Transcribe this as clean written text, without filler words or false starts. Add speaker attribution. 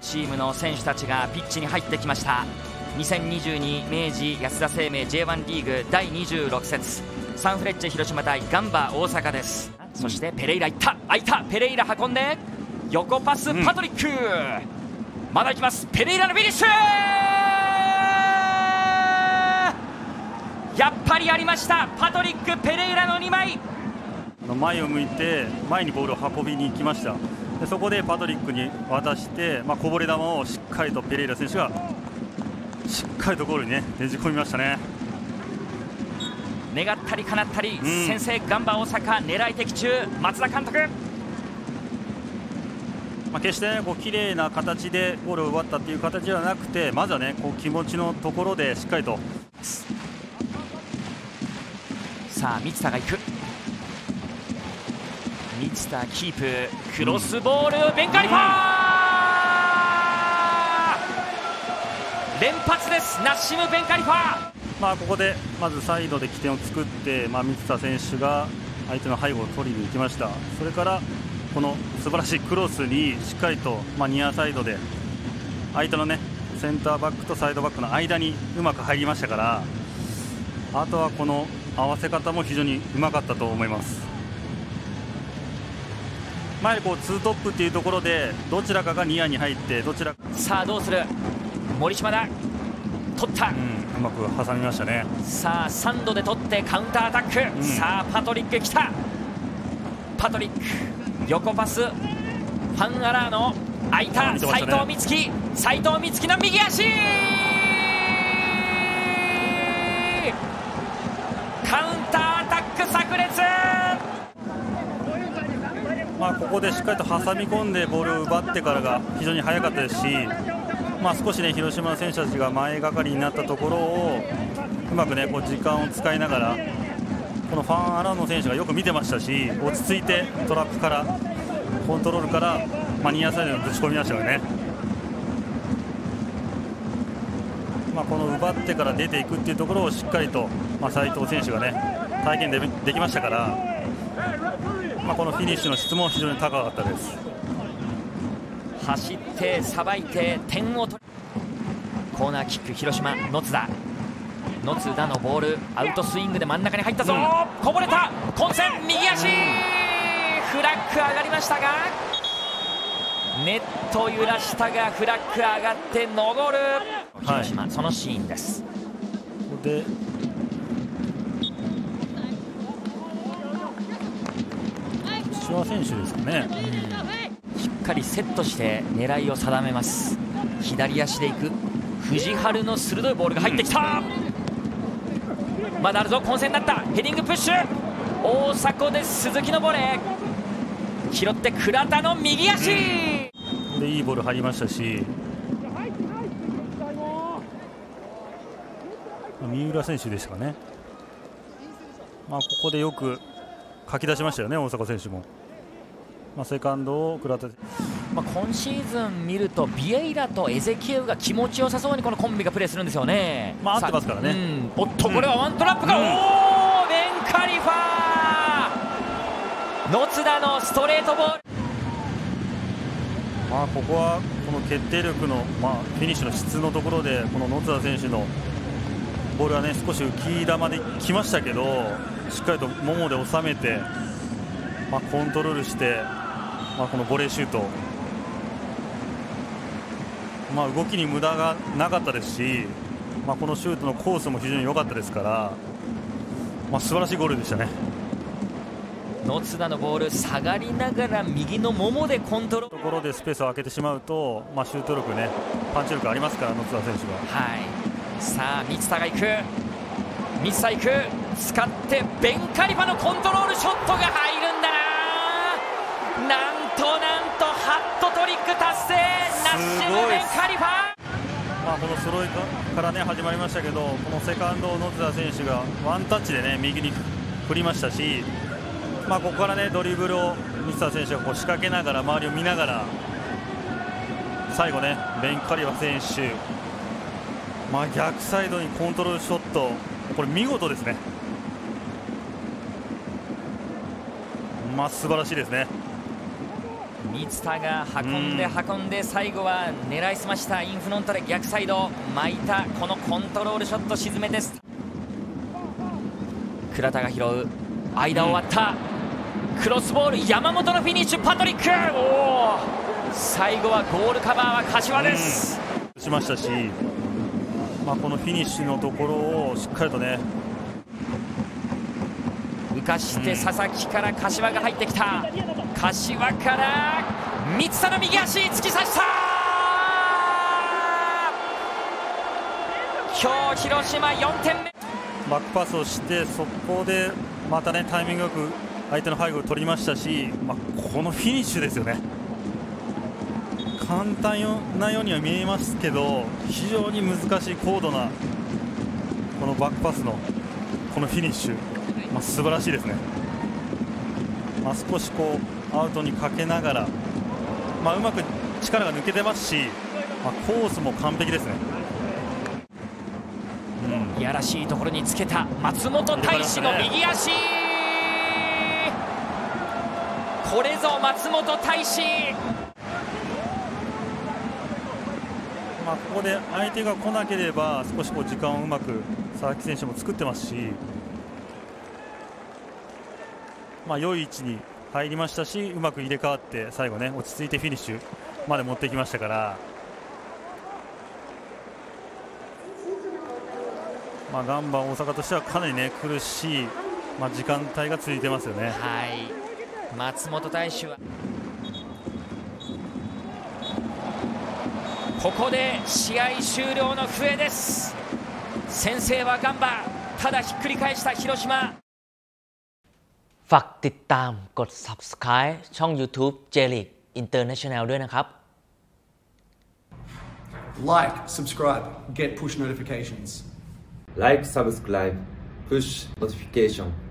Speaker 1: チームの選手たちがピッチに入ってきました。2022明治安田生命 J1 リーグ第26節サンフレッチェ広島対ガンバ大阪です。そしてペレイラいった、空いた、ペレイラ運んで横パスパトリック、まだ行きます、ペレイラのフィニッシュ、やっぱりありました、パトリック・ペレイラの2枚。
Speaker 2: 前を向いて前にボールを運びに行きました。でそこでパトリックに渡して、こぼれ球をしっかりとペレイラ選手がしっかりとゴールにねねじ込みましたね。
Speaker 1: 願ったり叶ったり、先制ガンバ大阪狙い的中、松田監督。
Speaker 2: 決してね綺麗な形でゴールを奪ったという形ではなくて、まずはね気持ちのところでしっかりと。
Speaker 1: さあ満田が行く、満田キープ、クロスボール、ベンカリファー、連発です、ナッシム・ベンカリファー。
Speaker 2: ここでまずサイドで起点を作って、満田選手が相手の背後を取りに行きました。それからこの素晴らしいクロスにしっかりと、ニアサイドで相手のねセンターバックとサイドバックの間にうまく入りましたから、あとはこの合わせ方も非常にうまかったと思います。前にツートップっていうところでどちらかがニアに入って、どちらか。
Speaker 1: さあどうする、森島だ、取った、
Speaker 2: うまく挟みましたね。
Speaker 1: さあサンドで取ってカウンターアタック、さあパトリック来た、パトリック横パス、ファンアラーノ空いた、斉藤美月、斉藤美月の右足、カウンターアタック炸裂。
Speaker 2: ここでしっかりと挟み込んでボールを奪ってからが非常に速かったですし、少しね広島の選手たちが前がかりになったところをうまくね時間を使いながら、このファン・アラーノ選手がよく見てましたし、落ち着いてトラップからコントロールから、ニアサイドにぶち込みましたよね。この奪ってから出ていくっていうところをしっかりと、斉藤選手がね体験できましたから、このフィニッシュの質も非常に高かったです。
Speaker 1: 走ってさばいて点を取る、コーナーキック広島、野津田のボール、アウトスイングで真ん中に入ったぞ、こぼれた、混戦右足、フラッグ上がりましたがネット揺らしたがフラッグ上がってノゴール、広島、そのシーンです。
Speaker 2: ここで千葉選手ですかね、
Speaker 1: しっかりセットして狙いを定めます。左足でいく藤原の鋭いボールが入ってきた、まだあるぞ、混戦だった、ヘディングプッシュ、大迫で鈴木のボレー拾って倉田の右足
Speaker 2: でいいボール入りましたし、三浦選手でしたかね、ここでよく書き出しましたよね、大迫選手も。セカンドを倉田、
Speaker 1: 今シーズン見るとビエイラとエゼキエウが気持ちよさそうにこのコンビがプレーするんですよね。
Speaker 2: 合ってますからね。
Speaker 1: おっとこれはワントラップが、ベンカリファー、野津田のストレートボール。
Speaker 2: ここはこの決定力の、フィニッシュの質のところで、この野津田選手のボールはね少し浮き球で来ましたけど、しっかりとももで収めて、コントロールして、このボレーシュート、動きに無駄がなかったですし、このシュートのコースも非常に良かったですから、素晴らしいゴールでしたね。
Speaker 1: 野津田のボール下がりながら右のももでコントロール、
Speaker 2: ところでスペースを空けてしまうと、シュート力ね、パンチ力ありますから野津田選手は。
Speaker 1: さあ満田が行く、満田行く、使ってベンカリファのコントロールショットが入るんだな、なんとハットトリック達成、ナッシム・ベンカリファ。
Speaker 2: このスローイからね始まりましたけど、このセカンドを野津田選手がワンタッチでね右に振りましたし、ここからねドリブルを満田選手が仕掛けながら周りを見ながら、最後ねベンカリファ選手、逆サイドにコントロールショット、これ見事ですね。素晴らしいですね。
Speaker 1: 三田が運んで最後は狙いすましたインフロントで逆サイド巻いたこのコントロールショット沈めです。倉田が拾う間を割ったクロスボール山本のフィニッシュパトリック最後はゴールカバーは柏です、
Speaker 2: しましたし、このフィニッシュのところをしっかりとね
Speaker 1: 浮かして佐々木から柏が入ってきた柏から三田の右足突き刺した今日広島4点目
Speaker 2: バックパスをしてそこでまたねタイミングよく相手の背後を取りましたし、このフィニッシュですよね。簡単なようには見えますけど非常に難しい高度なこのバックパスのこのフィニッシュ、素晴らしいですね。少しアウトにかけながら、うまく力が抜けてますし、コースも完璧ですね。
Speaker 1: いやらしいところにつけた松本大志の右足、これぞ松本大志。
Speaker 2: ここで相手が来なければ少し時間をうまく佐々木選手も作ってますし、良い位置に入りましたしうまく入れ替わって最後ね落ち着いてフィニッシュまで持ってきましたから、ガンバ大阪としてはかなりね苦しい、時間帯が続いてますよね。
Speaker 1: 松本大志はここで試合終了の笛です。先制はガンバ、ただひっくり返した広島。
Speaker 3: ฝากติดตามกด Subscribe ช่อง YouTube J League International ด้วยนะครับ
Speaker 4: Like, subscribe, get push notifications.
Speaker 5: Like, subscribe, push notification.